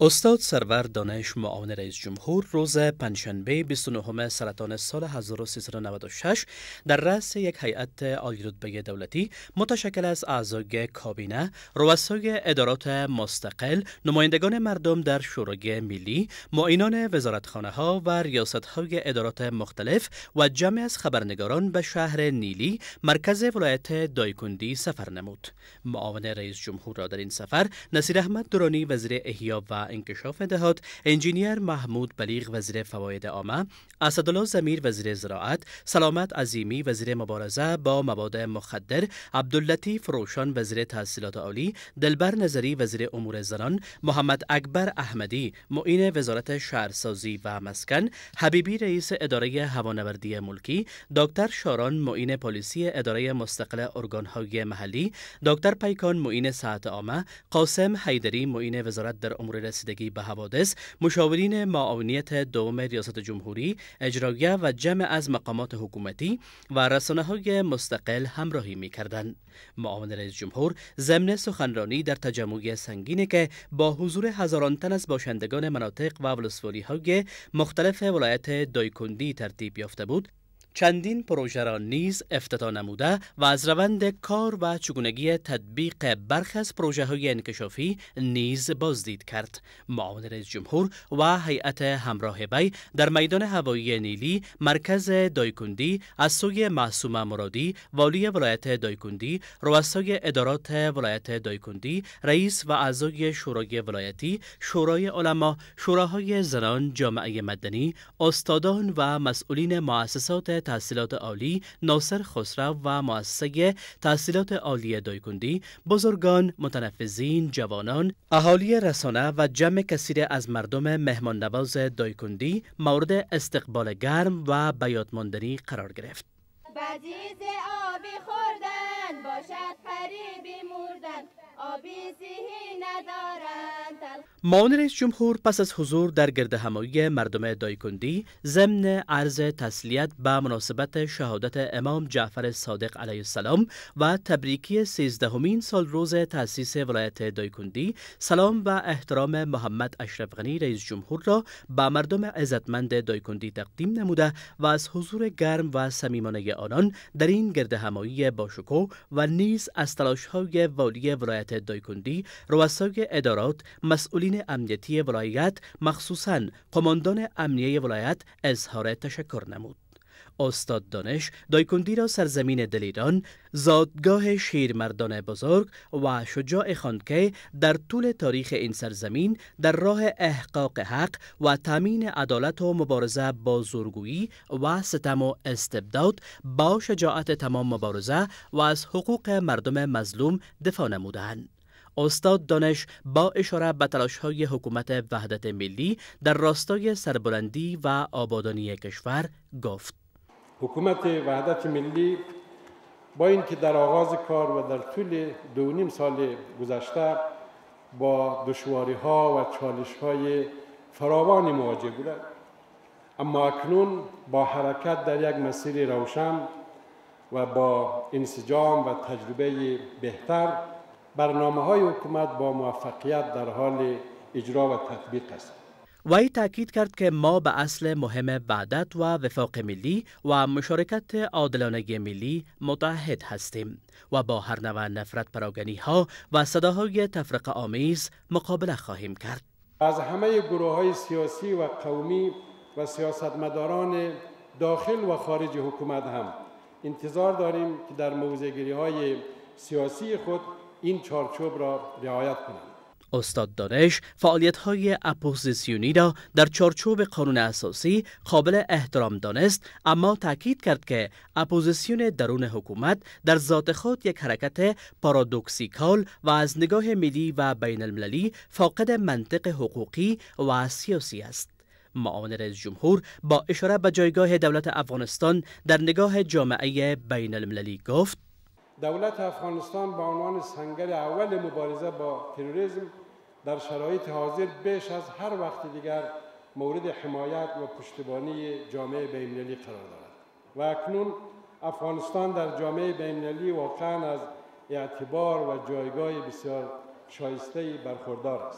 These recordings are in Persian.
استاد سرور دانش معاون رئیس جمهور روز پنجشنبه 29 سرطان سال 1396 در رأس یک هیئت عالی‌رتبه دولتی متشکل از اعضای کابینه، رؤسای ادارات مستقل، نمایندگان مردم در شورای ملی، معینان وزارتخانه‌ها و ریاست‌های ادارات مختلف و جمع از خبرنگاران به شهر نیلی، مرکز ولایت دایکندی سفر نمود. معاون رئیس جمهور را در این سفر نصیر احمد درانی وزیر احیا و انکشاف دهات، انجینیر محمود بلیغ وزیر فواید عامه، اسدالله ضمیر وزیر زراعت، سلامت عظیمی وزیر مبارزه با مواد مخدر، عبداللطیف روشن وزیر تحصیلات عالی، دلبر نظری وزیر امور زنان، محمد اکبر احمدی معین وزارت شهرسازی و مسکن، حبیبی رئیس اداره هوانوردی ملکی، دکتر شاران معین پلیسی اداره مستقل ارگان‌های محلی، دکتر پیکان معین صحت عامه، قاسم حیدری معین وزارت در امور رسیدگی به حوادث، مشاورین معاونیت دوم ریاست جمهوری، اجراییه و جمع از مقامات حکومتی و رسانه‌های مستقل همراهی می‌کردند. معاون رئیس جمهور ضمن سخنرانی در تجمع سنگینی که با حضور هزاران تن از باشندگان مناطق و ولسوالی‌های مختلف ولایت دایکندی ترتیب یافته بود، چندین پروژه را نیز افتتاح نموده و از روند کار و چگونگی تطبیق برخی از پروژه‌های انکشافی نیز بازدید کرد. معاون رئیس جمهور و هیئت همراه وی در میدان هوایی نیلی مرکز دایکندی از سوی معصومه مرادی والی ولایت دایکندی، رؤسای ادارات ولایت دایکندی، رئیس و اعضای شورای ولایتی، شورای علما، شوراهای زنان، جامعه مدنی، استادان و مسئولین مؤسسات تحصیلات عالی ناصر خسرو و مؤسسه تحصیلات عالی دایکندی، بزرگان، متنفذین، جوانان، اهالی رسانه و جمع کثیر از مردم مهمان نواز دایکندی مورد استقبال گرم و به یاد ماندنی قرار گرفت. بدیز آبی خوردن باشد قریبی مردن، آبی سیهی ندارند. معاون رئیس جمهور پس از حضور در گردهمایی مردم دایکندی ضمن عرض تسلیت به مناسبت شهادت امام جعفر صادق علیه السلام و تبریکی 13مین سال روز تأسیس ولایت دایکندی، سلام و احترام محمد اشرف غنی رئیس جمهور را به مردم عزتمند دایکندی تقدیم نموده و از حضور گرم و صمیمانه آنان در این گردهمایی باشکوه و نیز از تلاش‌های والی ولایت دایکندی، رؤسای ادارات، مسئولین امنیتی ولایت مخصوصاً قماندان امنیه ولایت اظهار تشکر نمود. استاد دانش دایکندی را سرزمین دلیران، زادگاه شیرمردان بزرگ و شجاع خواند که در طول تاریخ این سرزمین در راه احقاق حق و تامین عدالت و مبارزه با زورگویی و ستم و استبداد با شجاعت تمام مبارزه و از حقوق مردم مظلوم دفاع نمودند. استاد دانش با اشاره به تلاش‌های حکومت وحدت ملی در راستای سربلندی و آبادانی کشور گفت: حکومت وحدت ملی با اینکه در آغاز کار و در طول 2.5 سال گذشته با دشواری‌ها و چالش‌های فراوانی مواجه بود، اما اکنون با حرکت در یک مسیر روشن و با انسجام و تجربه بهتر برنامه‌های حکومت با موفقیت در حال اجرا و تطبیق است. وی تأکید کرد که ما به اصل مهم وحدت و وفاق ملی و مشارکت عادلانه ملی متحد هستیم و با هر نوع نفرت پراگنی‌ها و صداهای تفرقه آمیز مقابله خواهیم کرد. از همه گروه‌های سیاسی و قومی و سیاستمداران داخل و خارج حکومت هم انتظار داریم که در موضع‌گیری‌های سیاسی خود این چارچوب را رعایت کنند. استاد دانش فعالیت‌های اپوزیسیونی را در چارچوب قانون اساسی قابل احترام دانست، اما تأکید کرد که اپوزیسیون درون حکومت در ذات خود یک حرکت پارادوکسیکال و از نگاه ملی و بین المللی فاقد منطق حقوقی و سیاسی است. معاون رئیس جمهور با اشاره به جایگاه دولت افغانستان در نگاه جامعه بین المللی گفت: دولت افغانستان به عنوان سنگر اول مبارزه با تروریسم در شرایط حاضر بیش از هر وقت دیگر مورد حمایت و پشتیبانی جامعه بین‌المللی قرار دارد و اکنون افغانستان در جامعه بین‌المللی واقعاً از اعتبار و جایگاه بسیار شایسته برخوردار است.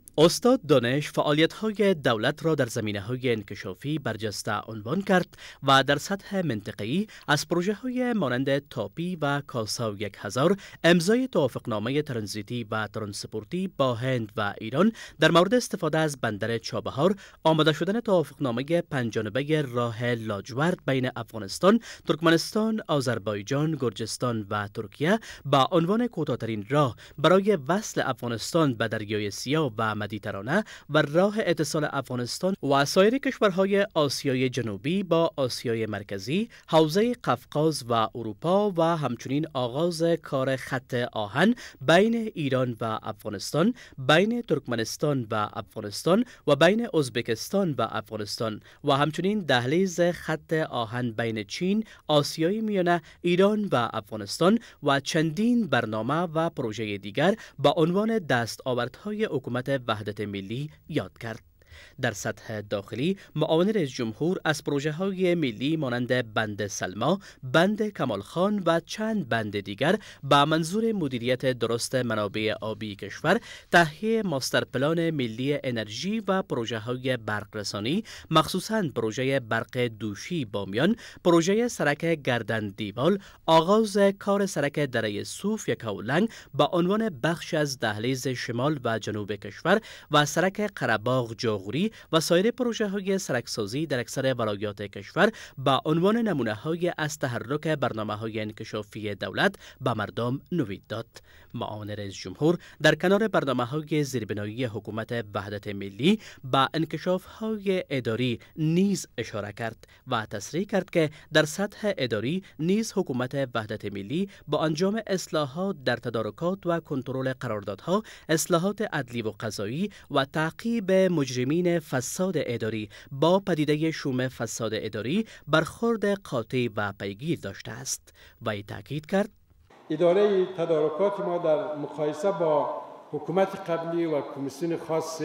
استاد دانش فعالیت‌های دولت را در زمینه‌های انکشافی برجسته عنوان کرد و در سطح منطقه‌ای از پروژه‌های مانند تاپی و کاسا 1000 امضای توافقنامه ترانزیتی و ترانسپورتی با هند و ایران در مورد استفاده از بندر چابهار، آماده شدن توافقنامه پنج‌جانبه راه لاجورد بین افغانستان، ترکمنستان، آذربایجان، گرجستان و ترکیه با عنوان کوتاه‌ترین راه برای وصل افغانستان به دریای سیاه و مدیترانه و راه اتصال افغانستان و سایر کشورهای آسیای جنوبی با آسیای مرکزی، حوزه قفقاز و اروپا و همچنین آغاز کار خط آهن بین ایران و افغانستان، بین ترکمنستان و افغانستان و بین ازبکستان و افغانستان و همچنین دهلیز خط آهن بین چین، آسیای میانه، ایران و افغانستان و چندین برنامه و پروژه دیگر با عنوان دستاوردهای حکومت وحدت ملی یاد کرد. در سطح داخلی، معاون رئیس جمهور از پروژه‌های ملی مانند بند سلما، بند کمال خان و چند بند دیگر با منظور مدیریت درست منابع آبی کشور، تهیه ماستر پلان ملی انرژی و پروژه‌های برقرسانی، مخصوصاً پروژه برق دوشی بامیان، پروژه سرک گردن دیوال، آغاز کار سرک دره صوف یکاولنگ با عنوان بخش از دهلیز شمال و جنوب کشور و سرک قره‌باغ جاغوری و سایر پروژه‌های سرکسازی در اکثر ولایات کشور با عنوان نمونه‌های از تحرک برنامه‌های انکشافی دولت به مردم نوید داد. معاون رئیس جمهور در کنار برنامه‌های زیربنایی حکومت وحدت ملی با انکشاف‌های اداری نیز اشاره کرد و تصریح کرد که در سطح اداری نیز حکومت وحدت ملی با انجام اصلاحات در تدارکات و کنترل قراردادها، اصلاحات عدلی و قضایی و تعقیب مجرمین فساد اداری با پدیده شوم فساد اداری برخورد قاطع و پیگیر داشته است. و تاکید کرد اداره تدارکات ما در مقایسه با حکومت قبلی و کمیسیون خاص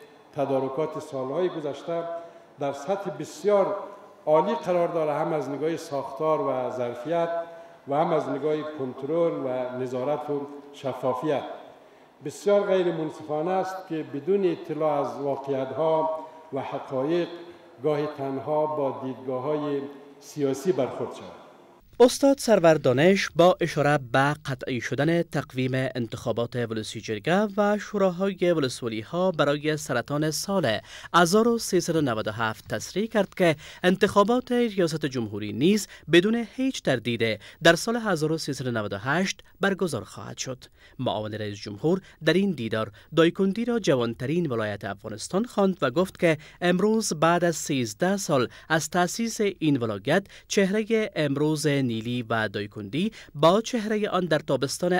تدارکات سالهای گذشته در سطح بسیار عالی قرار دارد، هم از نگاه ساختار و ظرفیت و هم از نگاه کنترل و نظارت و شفافیت. بسیار غیر منصفانه است که بدون اطلاع از واقعیت‌ها و حقایق گاهی تنها با دیدگاه‌های سیاسی برخورد شود. استاد سرور دانش با اشاره به قطعی شدن تقویم انتخابات ولسی جرگه و شوراهای ولسوالی ها برای سرطان سال 1397 تصریح کرد که انتخابات ریاست جمهوری نیز بدون هیچ تردید در سال 1398 برگزار خواهد شد. معاون رئیس جمهور در این دیدار دایکندی را جوانترین ولایت افغانستان خواند و گفت که امروز بعد از 13 سال از تأسیس این ولایت، چهره امروز نیلی و دایکندی با چهره آن در تابستان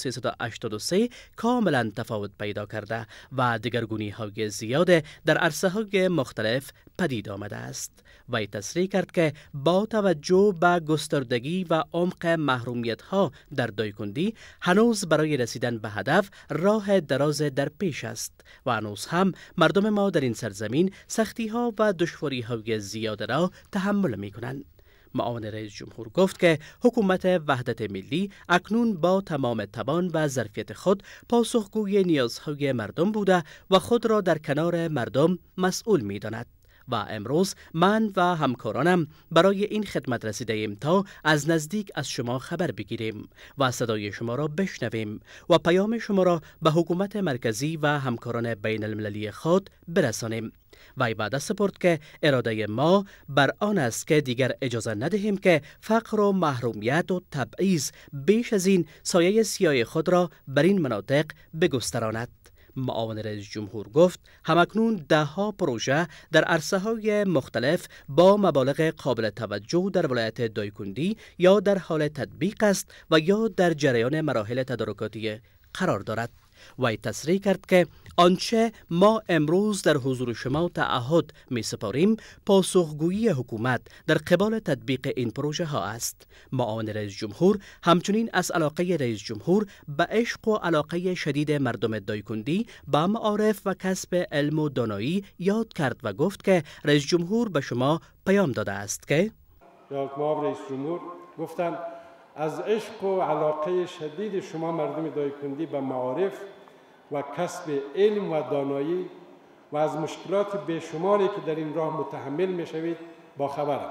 1383 کاملا تفاوت پیدا کرده و دگرگونی‌های زیاد در عرصه‌های مختلف پدید آمده است. و تصریح کرد که با توجه به گستردگی و عمق محرومیت‌ها در دایکندی، هنوز برای رسیدن به هدف راه دراز در پیش است و هنوز هم مردم ما در این سرزمین سختی‌ها و دشواری‌های زیاد را تحمل می‌کنند. معاون رئیس جمهور گفت که حکومت وحدت ملی اکنون با تمام توان و ظرفیت خود پاسخگوی نیازهای مردم بوده و خود را در کنار مردم مسئول می‌داند. و امروز من و همکارانم برای این خدمت رسیده ایم تا از نزدیک از شما خبر بگیریم و صدای شما را بشنویم و پیام شما را به حکومت مرکزی و همکاران بین المللی خود برسانیم. و وعده سپرد که اراده ما بر آن است که دیگر اجازه ندهیم که فقر و محرومیت و تبعیض بیش از این سایه سیاه خود را بر این مناطق بگستراند. معاون رئیس جمهور گفت همکنون ده‌ها پروژه در عرصه‌های مختلف با مبالغ قابل توجه در ولایت دایکندی یا در حال تطبیق است و یا در جریان مراحل تدارکاتی قرار دارد. و تصریح کرد که آنچه ما امروز در حضور شما تعهد می سپاریم پاسخگویی حکومت در قبال تطبیق این پروژه ها است. معاون رئیس جمهور همچنین از علاقه رئیس جمهور به عشق و علاقه شدید مردم دایکندی به معارف و کسب علم و دانایی یاد کرد و گفت که رئیس جمهور به شما پیام داده است که جناب رئیس جمهور گفتند از عشق و علاقه شدید شما مردم دایکندی به معارف و کسب علم و دانایی و از مشکلات بیشماری که در این راه متحمل میشوید با خبرم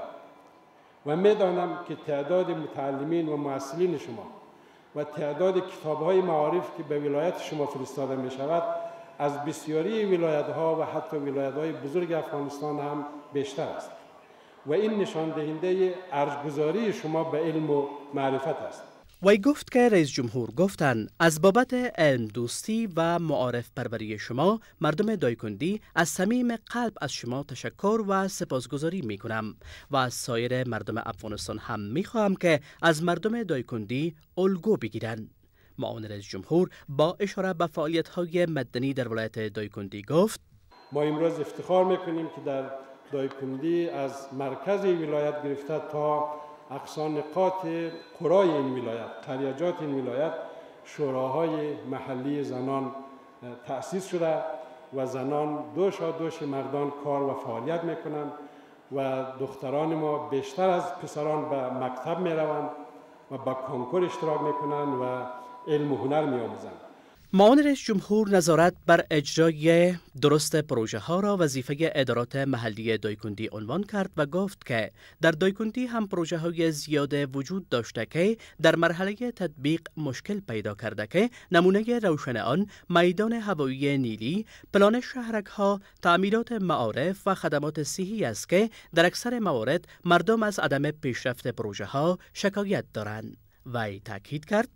و میدانم که تعداد متعلمین و معسلین شما و تعداد کتاب‌های معارف که به ولایت شما فرستاده می شود از بسیاری ولایت‌ها و حتی ولایت‌های بزرگ افغانستان هم بیشتر است و این نشان دهنده ارزگذاری شما به علم و معرفت است. وی گفت که رئیس جمهور گفتند از بابت علم دوستی و معارف پروری شما مردم دایکندی از صمیم قلب از شما تشکر و سپاسگزاری می کنم و از سایر مردم افغانستان هم می خواهم که از مردم دایکندی الگو بگیرند. معاون رئیس جمهور با اشاره به فعالیت‌های مدنی در ولایت دایکندی گفت ما امروز افتخار میکنیم که در دایکندی از مرکز ولایت گرفته تا اقصا نقاط قرای این ولایت، قریجات این ولایت، شوراهای محلی زنان تأسیس شده و زنان دوش مردان کار و فعالیت میکنند و دختران ما بیشتر از پسران به مکتب میروند و با کنکور اشتراک میکنند و علم و هنر میآموزند. معاون رئیس جمهور نظارت بر اجرای درست پروژه ها را وظیفه ادارات محلی دایکندی عنوان کرد و گفت که در دایکندی هم پروژه های زیاد وجود داشته که در مرحله تطبیق مشکل پیدا کرده که نمونه روشن آن میدان هوایی نیلی، پلان شهرک ها، تعمیرات معارف و خدمات صحی است که در اکثر موارد مردم از عدم پیشرفت پروژه ها شکایت دارند. وی تاکید کرد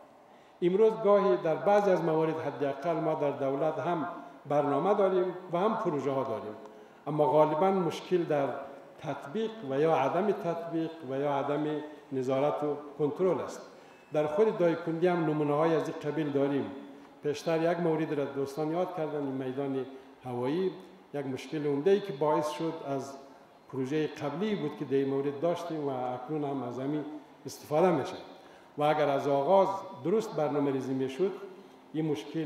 امروز گاهی در بعضی از موارد حداقل ما در دولت هم برنامه داریم و هم پروژه ها داریم، اما غالبا مشکل در تطبیق و یا عدم تطبیق و یا عدم نظارت و کنترل است. در خود دایکندی هم نمونه های از این قبیل داریم. پیشتر یک مورد را دوستان یاد کردن، این میدان هوایی یک مشکل عمده‌ای که باعث شد از پروژه قبلی بود که در این مورد داشتیم و اکنون هم از همین استفاده میشه و اگر از آغاز درست برنامه ریزی میشد این مشکل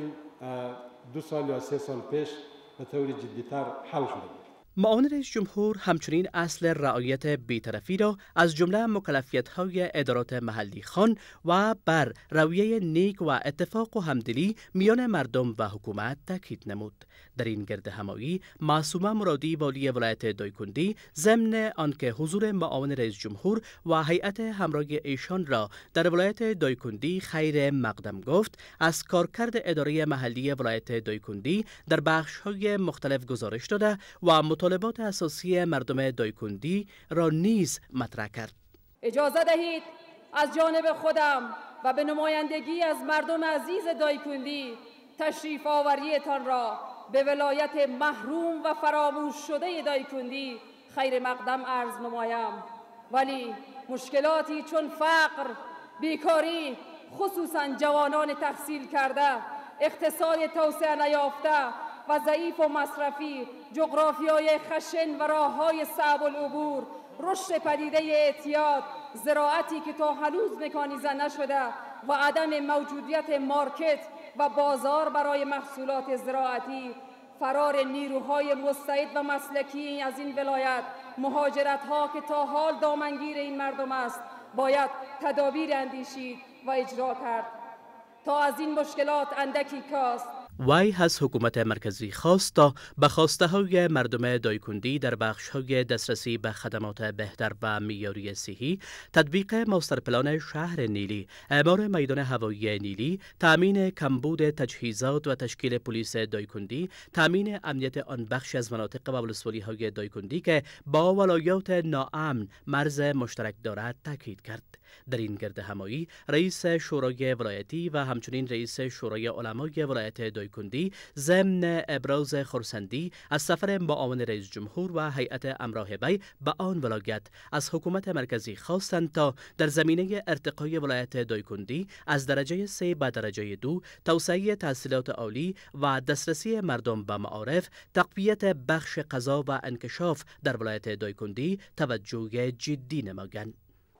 2 سال یا 3 سال پیش به طور جدیتر حل شده بود. معاون رئیس جمهور همچنین اصل رعایت بی‌طرفی را از جمله مکلفیت‌های ادارات محلی خوان و بر رویه نیک و اتفاق و همدلی میان مردم و حکومت تاکید نمود. در این گرد همایی معصومه مرادی والی ولایت دایکندی ضمن آنکه حضور معاون رئیس جمهور و هیئت همراه ایشان را در ولایت دایکندی خیر مقدم گفت، از کارکرد اداره محلی ولایت دایکندی در بخش‌های مختلف گزارش داده و مطالبات اساسی مردم دایکندی را نیز مطرح کرد. اجازه دهید از جانب خودم و به نمایندگی از مردم عزیز دایکندی تشریف آوریتان را به ولایت محروم و فراموش شده دایکندی خیر مقدم عرض نمایم. ولی مشکلاتی چون فقر، بیکاری، خصوصا جوانان تحصیل کرده، اقتصاد توسعه نیافته و ضعیف و مصرفی، جغرافیای خشن و راههای صعب العبور، رشد پدیده اعتیاد، زراعتی که تا هنوز مکانیزه نشده و عدم موجودیت مارکت و بازار برای محصولات زراعتی، فرار نیروهای مستعد و مسلکی از این ولایت، مهاجرت‌ها که تا حال دامنگیر این مردم است، باید تدابیر اندیشید و اجرا کرد تا از این مشکلات اندکی کاست. وی از حکومت مرکزی خواست تا به خواسته های مردم دایکندی در بخش های دسترسی به خدمات بهتر و معیاری صحی، تطبیق ماستر پلان شهر نیلی، اعمار میدان هوایی نیلی، تامین کمبود تجهیزات و تشکیل پلیس دایکندی، تامین امنیت آن بخش از مناطق و ولسوالی های دایکندی که با ولایات ناامن مرز مشترک دارد تاکید کرد. در این گرد همایی رئیس شورای ولایتی و همچنین رئیس شورای علمای ولایت دایکندی ضمن ابراز خرسندی از سفر معاون رئیس جمهور و هیئت همراه وی به آن ولایت از حکومت مرکزی خواستند تا در زمینه ارتقای ولایت دایکندی از درجه 3 به درجه 2، توسعه تحصیلات عالی و دسترسی مردم به معارف، تقویت بخش قضا و انکشاف در ولایت دایکندی توجه جدی نمایند.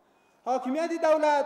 حاکمیت دولت،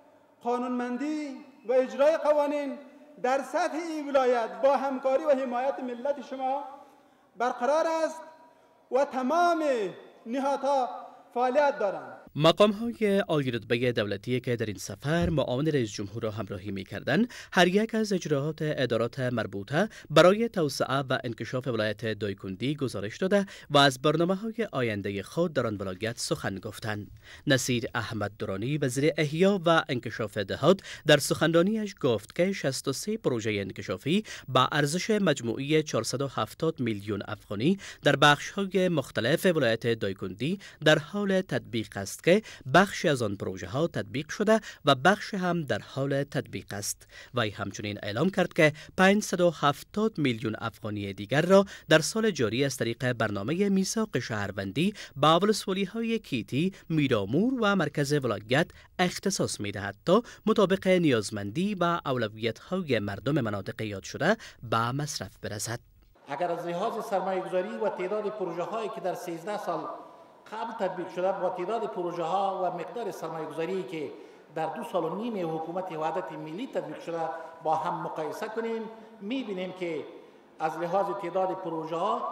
قانونمندی و اجرای قوانین در سطح این ولایت با همکاری و حمایت ملت شما برقرار است و تمام نهادها فعالیت دارند. مقام‌های عالی رتبه دولتی که در این سفر معاون رئیس جمهور را همراهی می‌کردند، هر یک از اجراءات ادارات مربوطه برای توسعه و انکشاف ولایت دایکندی گزارش داده و از برنامه‌های آینده خود در آن ولایت سخن گفتند. نصیر احمد درانی وزیر احیا و انکشاف دهات در سخنرانیش گفت که 63 پروژه انکشافی با ارزش مجموعی 470 میلیون افغانی در بخش‌های مختلف ولایت دایکندی در حال تطبیق است که بخشی از آن پروژه ها تطبیق شده و بخش هم در حال تطبیق است. وی همچنین اعلام کرد که 570 میلیون افغانی دیگر را در سال جاری از طریق برنامه میثاق شهروندی با ولسوالی‌های کیتی، میرامور و مرکز ولایت اختصاص می‌دهد تا مطابق نیازمندی و اولویت‌های مردم مناطق یاد شده به مصرف برسد. اگر از لحاظ سرمایه‌گذاری و تعداد پروژه‌هایی که در 13 سال قبل تطبیق شده با تعداد پروژه ها و مقدار سرمایه گذاری که در 2 سال و نیم حکومت وحدت ملی تطبیق شده با هم مقایسه کنیم، می‌بینیم که از لحاظ تعداد پروژه ها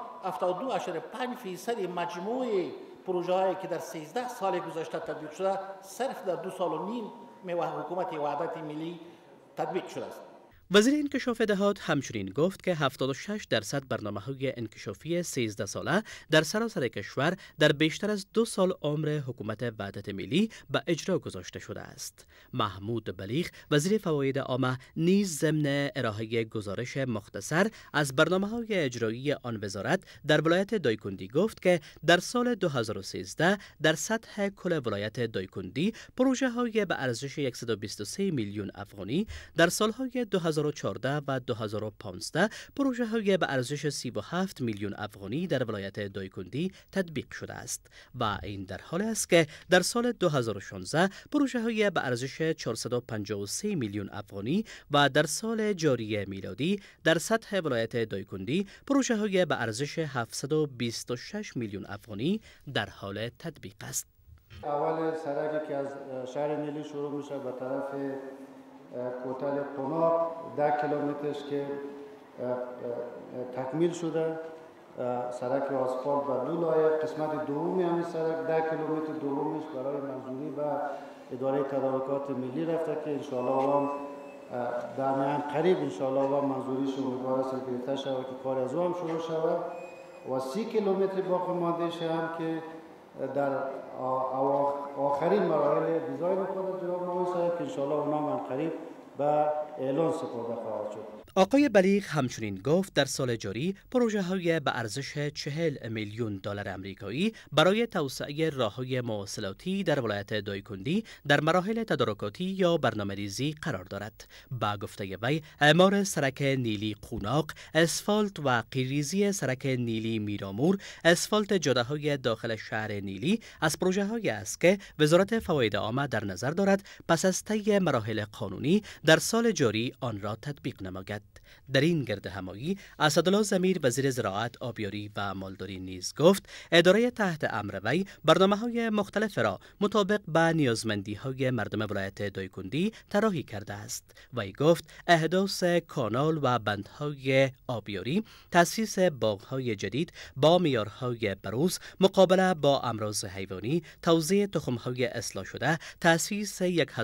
72.5% مجموع پروژه هایی که در 13 سال گذشته تطبیق شده صرف در 2 سال و نیم حکومت وحدت ملی تطبیق شده است. وزیر انکشاف دهات همچنین گفت که 76% برنامه‌های انکشافی 13 ساله در سراسر کشور در بیشتر از 2 سال عمر حکومت وحدت ملی به اجرا گذاشته شده است. محمود بلیغ وزیر فواید عامه نیز ضمن ارائه گزارش مختصر از برنامه‌های اجرایی آن وزارت در ولایت دایکندی گفت که در سال 2013 در سطح کل ولایت دایکندی پروژه‌های به ارزش 123 میلیون افغانی، در سال‌های 2014 و 2015 پروژه‌های به ارزش 37 میلیون افغانی در ولایت دایکندی تطبیق شده است و این در حال است که در سال 2016 پروژه‌های به ارزش 453 میلیون افغانی و در سال جاری میلادی در سطح ولایت دایکندی پروژه‌های به ارزش 726 میلیون افغانی در حال تطبیق است. اول سرکی که از شهر نیلی شروع میشه به طرف کوتل قناق 10 کیلومترش که تکمیل شده، سرک آسفالت و دو لایه. قسمت دومی همین سرک 10 کیلومتر دومیش برای منظوری و اداره تدارکات ملی رفته که انشاءالله هم در میان قریب انشاءالله هم منظوریش امیدوار است گرفته شود که کار از او هم شروع شود و 30 کیلومتر باقی مانده هم که در آخرین مراحل دیزاین خود جناب نوی صاحب که انشاءالله اونا من قریب به اعلان سپرده خواهد شد. آقای بلیغ همچنین گفت در سال جاری پروژه‌های به ارزش 40 میلیون دلار آمریکایی برای توسعه راه‌های مواصلاتی در ولایت دایکندی در مراحل تدارکاتی یا برنامه‌ریزی قرار دارد. با گفته وی، اعمار سرک نیلی قوناق، اسفالت و قیریزی سرک نیلی میرامور، اسفالت جاده‌های داخل شهر نیلی از پروژه‌هایی است که وزارت فواید عامه در نظر دارد پس از طی مراحل قانونی در سال جاری آن را تطبیق نماید. در این گرد همایی اسدالله ضمیر وزیر زراعت، آبیاری و مالداری نیز گفت اداره تحت امر وی برنامه‌های مختلف را مطابق به نیازمندی‌های مردم ولایت دایکندی طراحی کرده است. وی گفت احداث کانال و بندهای آبیاری، تأسیس باغ‌های جدید با معیارهای بروز، مقابله با امراض حیوانی، توزیع تخم‌های اصلاح شده، تأسیس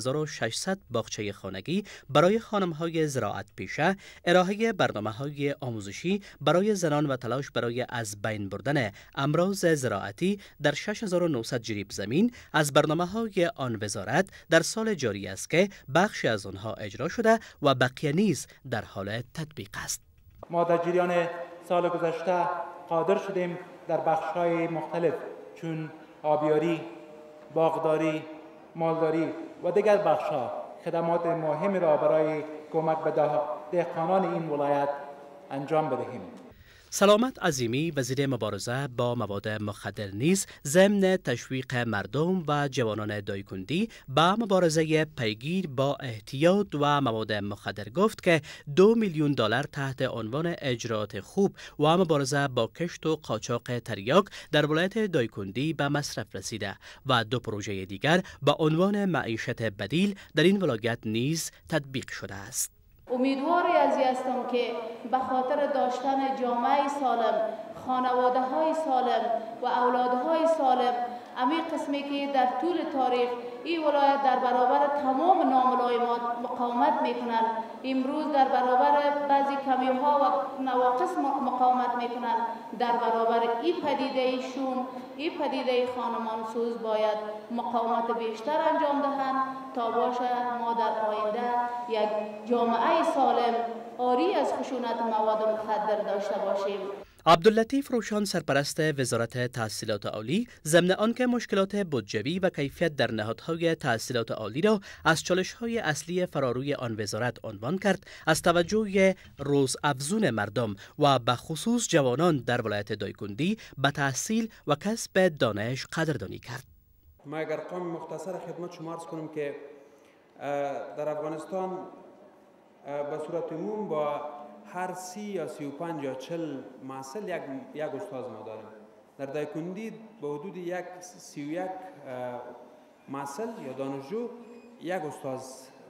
1600 باغچه خانگی برای خانم‌های زراعت پیشه، ارائه برنامه‌های آموزشی برای زنان و تلاش برای از بین بردن امراض زراعتی در 6900 جریب زمین از برنامه‌های آن وزارت در سال جاری است که بخشی از آنها اجرا شده و بقیه نیز در حال تطبیق است. ما در جریان سال گذشته قادر شدیم در بخش‌های مختلف چون آبیاری، باغداری، مالداری و دیگر بخش‌ها خدمات مهمی را برای کمک به دهقانان این ولایت انجام بدهیم. سلامت عظیمی وزیر مبارزه با مواد مخدر نیز ضمن تشویق مردم و جوانان دایکندی با مبارزه پیگیر با احتیاط و مواد مخدر گفت که 2 میلیون دلار تحت عنوان اجرات خوب و مبارزه با کشت و قاچاق تریاک در ولایت دایکندی به مصرف رسیده و 2 پروژه دیگر با عنوان معیشت بدیل در این ولایت نیز تطبیق شده است. امیدواری از هستم که به خاطر داشتن جامعه سالم، خانواده های سالم و اولادهای سالم امی قسمی که در طول تاریخ این ولایت در برابر تمام ناملایمات مقاومت میکنند، امروز در برابر بعضی کمی‌ها و نواقص مقاومت میکنند، در برابر این پدیده شوم، این پدیده خانمانسوز باید مقاومت بیشتر انجام دهند تا باشه ما در آینده یک جامعه سالم آری از خشونت مواد مخدر داشته باشیم. عبداللطیف روشان سرپرست وزارت تحصیلات عالی ضمن آنکه مشکلات بودجوی و کیفیت در نهادهای تحصیلات عالی را از چالش‌های اصلی فراروی آن وزارت عنوان کرد، از توجه روزافزون مردم و به خصوص جوانان در ولایت دایکندی به تحصیل و کسب دانش قدردانی کرد. ما اگر ارقام مختصر خدمت شما عرض کنم که در افغانستان به صورت عموم با هر 30 یا 35 یا 40 محصل یک استاد ما داریم. در دایکندی به حدود 31 محصل یا دانشجو یک استاد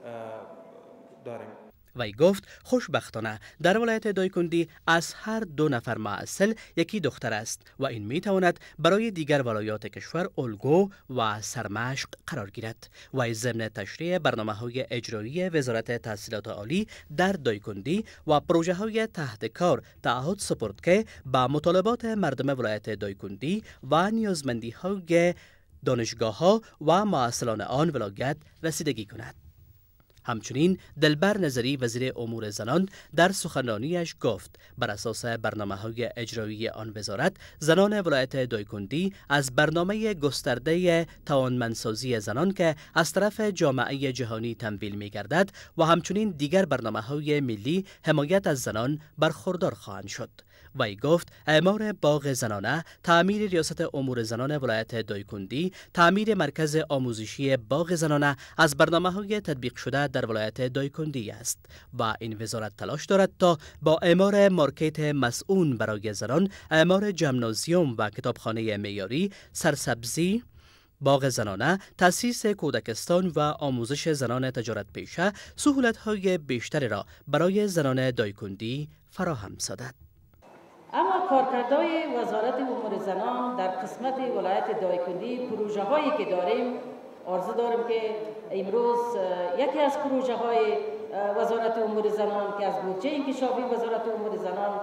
داریم. وی گفت خوشبختانه در ولایت دایکندی از هر 2 نفر محصل یکی دختر است و این می تواند برای دیگر ولایات کشور الگو و سرمشق قرار گیرد. وی ضمن تشریح برنامه‌های اجرایی وزارت تحصیلات عالی در دایکندی و پروژه‌های تحت کار تعهد سپرد که با مطالبات مردم ولایت دایکندی و نیازمندی‌های دانشگاه‌ها و محصلان آن ولایت رسیدگی کند. همچنین دلبر نظری وزیر امور زنان در سخنرانیش گفت بر اساس برنامه‌های اجرایی آن وزارت زنان ولایت دایکندی از برنامه گسترده توانمندسازی زنان که از طرف جامعه جهانی تمویل می‌گردد و همچنین دیگر برنامه‌های ملی حمایت از زنان برخوردار خواهند شد. وی گفت اعمار باغ زنانه، تعمیر ریاست امور زنان ولایت دایکندی، تعمیر مرکز آموزشی باغ زنانه از برنامه‌های تطبیق شده در ولایت دایکندی است و این وزارت تلاش دارد تا با اعمار مارکت مسئول برای زنان، اعمار ژیمنازیوم و کتابخانه معیاری، سرسبزی باغ زنانه، تأسیس کودکستان و آموزش زنان تجارت پیشه سهولت‌های بیشتری را برای زنان دایکندی فراهم سازد. اما کارکردهای وزارت امور زنان در قسمت ولایت دایکندی پروژه هایی که داریم، آرزو دارم که امروز یکی از پروژه های وزارت امور زنان که از بودجه انکشافی وزارت امور زنان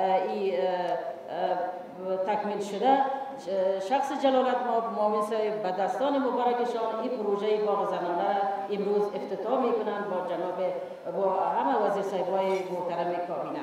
تکمیل شده، شخص جلالت معاون صاحب به دستان مبارکشان این پروژه باغ زنانه امروز افتتاح میکنند با همه وزیر صاحبای محترم کابینه.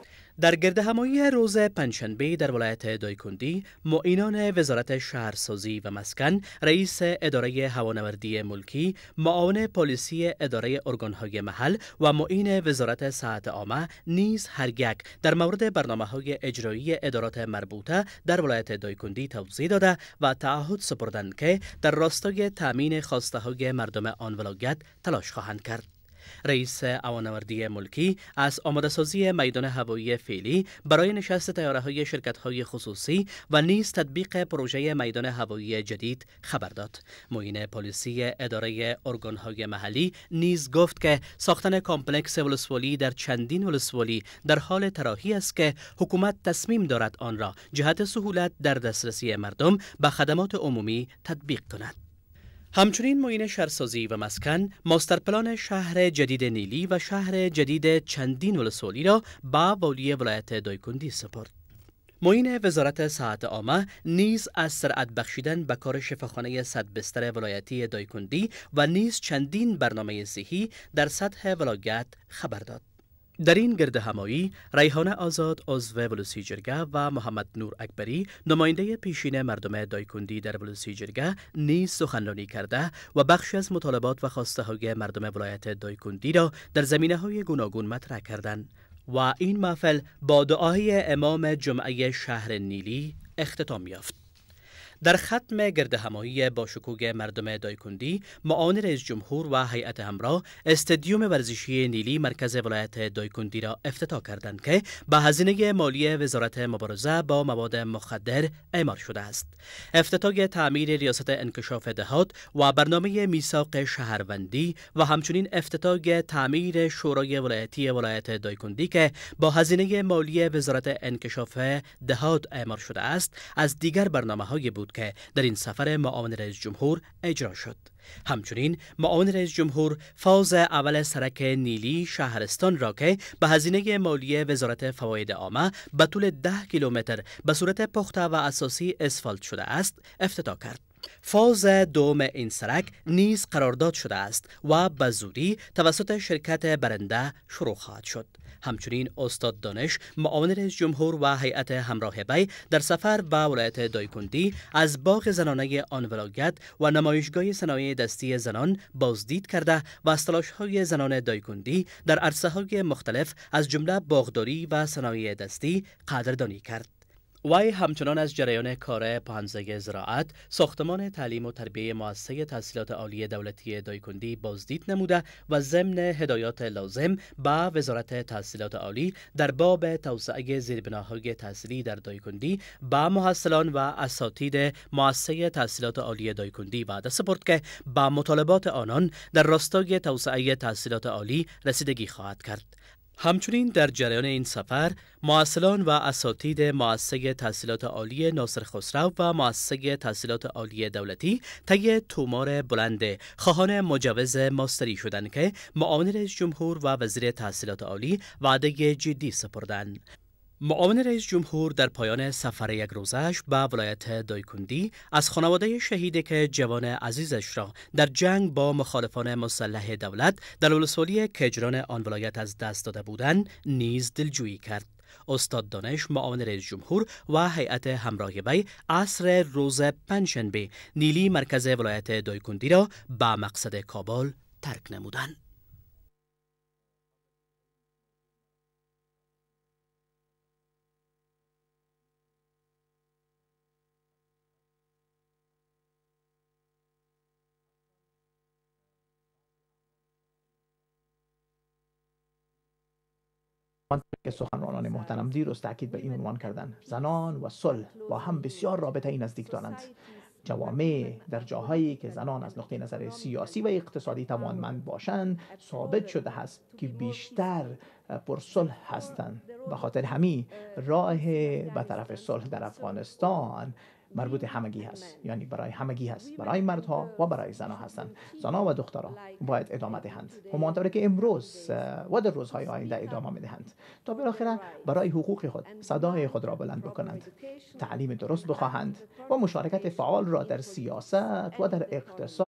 در گردهمایی روز پنجشنبه در ولایت دایکندی، معینان وزارت شهرسازی و مسکن، رئیس اداره هوانوردی ملکی، معاون پلیسی اداره ارگانهای محل و معین وزارت صحت عامه نیز هر یک در مورد برنامه‌های اجرایی ادارات مربوطه در ولایت دایکندی توضیح داده و تعهد سپردند که در راستای تأمین خواسته‌های مردم آن ولایت تلاش خواهند کرد. رئیس هوانوردی ملکی از آماده‌سازی میدان هوایی فعلی برای نشست طیاره‌های شرکت‌های خصوصی و نیز تطبیق پروژه میدان هوایی جدید خبر داد. معین پلیسی اداره ارگان‌های محلی نیز گفت که ساختن کامپلکس ولسوالی در چندین ولسوالی در حال طراحی است که حکومت تصمیم دارد آن را جهت سهولت در دسترسی مردم به خدمات عمومی تطبیق کند. همچنین معین شهرسازی و مسکن ماسترپلان شهر جدید نیلی و شهر جدید چندین ولسوالی را با والی ولایت دایکندی سپرد. معین وزارت صحت عامه نیز از سرعت بخشیدن به کار شفاخانه 100 بستر ولایتی دایکندی و نیز چندین برنامه صحی در سطح ولایت خبر داد. در این گردهمایی ریحانه آزاد عضو ولسی جرگه و محمد نور اکبری نماینده پیشین مردم دایکندی در ولسی جرگه نیز سخنرانی کرده و بخشی از مطالبات و خواسته‌های مردم ولایت دایکندی را در زمینه‌های گوناگون مطرح کردند و این محفل با دعای امام جمعه شهر نیلی اختتام یافت. در ختم گردهمایی با شکوه مردم دایکندی، معاون رئیس جمهور و هیئت همراه استادیوم ورزشی نیلی مرکز ولایت دایکندی را افتتاح کردند که به هزینه مالی وزارت مبارزه با مواد مخدر اعمال شده است. افتتاح تعمیر ریاست انکشاف دهات و برنامه میثاق شهروندی و همچنین افتتاح تعمیر شورای ولایتی ولایت دایکندی که با هزینه مالی وزارت انکشاف دهات اعمال شده است، از دیگر برنامه‌های بود که در این سفر معاون رئیس جمهور اجرا شد. همچنین معاون رئیس جمهور فاز اول سرک نیلی شهرستان را که به هزینه مالی وزارت فواید عامه به طول 10 کیلومتر به صورت پخته و اساسی اسفالت شده است افتتاح کرد. فاز دوم این سرک نیز قرارداد شده است و به زودی توسط شرکت برنده شروع خواهد شد. همچنین استاد دانش معاون رئیس جمهور و هیئت همراه وی در سفر به ولایت دایکندی از باغ زنانه آن ولایت و نمایشگاه صنایع دستی زنان بازدید کرده و از تلاش‌های زنان دایکندی در عرصه‌های مختلف از جمله باغداری و صنایع دستی قدردانی کرد. وی همچنان از جریان کار پانزه زراعت، ساختمان تعلیم و تربیه مؤسسه تحصیلات عالی دولتی دایکندی بازدید نموده و ضمن هدایات لازم به وزارت تحصیلات عالی در باب توسعه زیربناهای تحصیلی در دایکندی به محصلان و اساتید مؤسسه تحصیلات عالی دایکندی وعده سپرد که به مطالبات آنان در راستای توسعه تحصیلات عالی رسیدگی خواهد کرد. همچنین در جریان این سفر محصلان و اساتید مؤسسه تحصیلات عالی ناصر خسرو و مؤسسه تحصیلات عالی دولتی طی تومار بلند خواهان مجوز ماستری شدند که معاون رئیس جمهور و وزیر تحصیلات عالی وعده جدی سپردند. معاون رئیس جمهور در پایان سفر یک روزش به ولایت دایکندی از خانواده شهیدی که جوان عزیزش را در جنگ با مخالفان مسلح دولت در ولسوالی کجران آن ولایت از دست داده بودند نیز دلجویی کرد. استاد دانش معاون رئیس جمهور و هیئت همراه وی عصر روز پنجشنبه نیلی مرکز ولایت دایکندی را به مقصد کابل ترک نمودند. که سخنرانان محترم دیروز تاکید به این عنوان کردند زنان و صلح با هم بسیار رابطه نزدیک دارند. جوامع در جاهایی که زنان از نقطه نظر سیاسی و اقتصادی توانمند باشند ثابت شده است که بیشتر پرصلح هستند. به خاطر همین راه به طرف صلح در افغانستان مربوط همگی هست، یعنی برای همگی هست، برای مردها و برای زنها هستند. زنها و دخترها باید ادامه دهند همانطور که امروز و در روزهای آینده ادامه میدهند تا بالاخره برای حقوق خود صدای خود را بلند بکنند، تعلیم درست بخواهند و مشارکت فعال را در سیاست و در اقتصاد